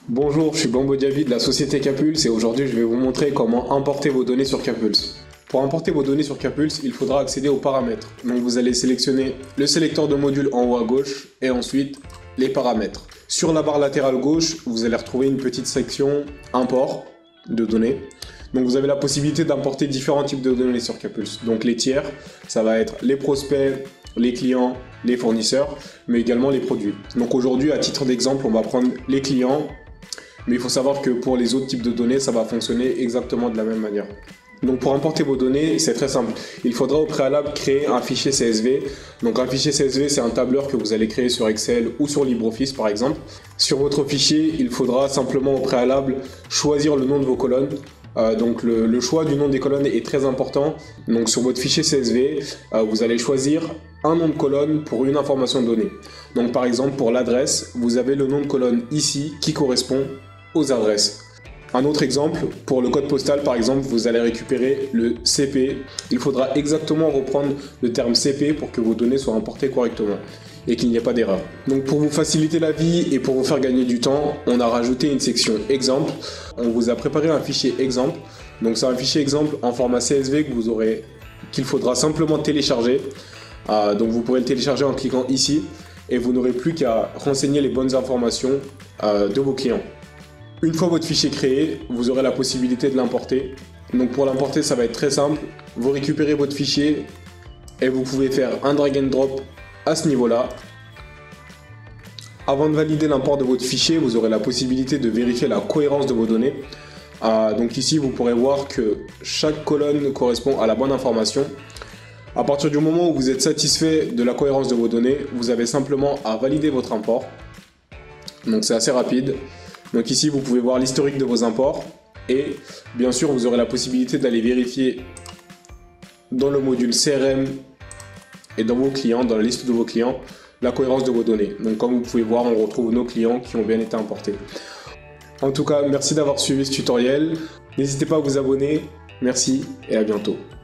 Bonjour, je suis Bambo Diaby de la société Capulse et aujourd'hui je vais vous montrer comment importer vos données sur Capulse. Pour importer vos données sur Capulse, il faudra accéder aux paramètres. Donc vous allez sélectionner le sélecteur de module en haut à gauche et ensuite les paramètres. Sur la barre latérale gauche, vous allez retrouver une petite section import de données. Donc vous avez la possibilité d'importer différents types de données sur Capulse. Donc les tiers, ça va être les prospects, les clients, les fournisseurs, mais également les produits. Donc aujourd'hui, à titre d'exemple, on va prendre les clients, mais il faut savoir que pour les autres types de données, ça va fonctionner exactement de la même manière. Donc pour importer vos données, c'est très simple. Il faudra au préalable créer un fichier CSV. Donc un fichier CSV, c'est un tableur que vous allez créer sur Excel ou sur LibreOffice par exemple. Sur votre fichier, il faudra simplement au préalable choisir le nom de vos colonnes. Donc le choix du nom des colonnes est très important. Donc sur votre fichier CSV, vous allez choisir un nom de colonne pour une information donnée. Donc par exemple pour l'adresse, vous avez le nom de colonne ici qui correspond aux adresses. Un autre exemple, pour le code postal par exemple, vous allez récupérer le CP. Il faudra exactement reprendre le terme CP pour que vos données soient importées correctement et qu'il n'y ait pas d'erreur. Donc pour vous faciliter la vie et pour vous faire gagner du temps, on a rajouté une section exemple. On vous a préparé un fichier exemple. Donc c'est un fichier exemple en format CSV qu'il faudra simplement télécharger. Donc vous pourrez le télécharger en cliquant ici et vous n'aurez plus qu'à renseigner les bonnes informations de vos clients. Une fois votre fichier créé, vous aurez la possibilité de l'importer. Donc pour l'importer, ça va être très simple. Vous récupérez votre fichier et vous pouvez faire un drag and drop à ce niveau-là. Avant de valider l'import de votre fichier, vous aurez la possibilité de vérifier la cohérence de vos données. Donc ici, vous pourrez voir que chaque colonne correspond à la bonne information. À partir du moment où vous êtes satisfait de la cohérence de vos données, vous avez simplement à valider votre import. Donc c'est assez rapide. Donc ici, vous pouvez voir l'historique de vos imports et bien sûr, vous aurez la possibilité d'aller vérifier dans le module CRM et dans vos clients, dans la liste de vos clients, la cohérence de vos données. Donc comme vous pouvez voir, on retrouve nos clients qui ont bien été importés. En tout cas, merci d'avoir suivi ce tutoriel. N'hésitez pas à vous abonner. Merci et à bientôt.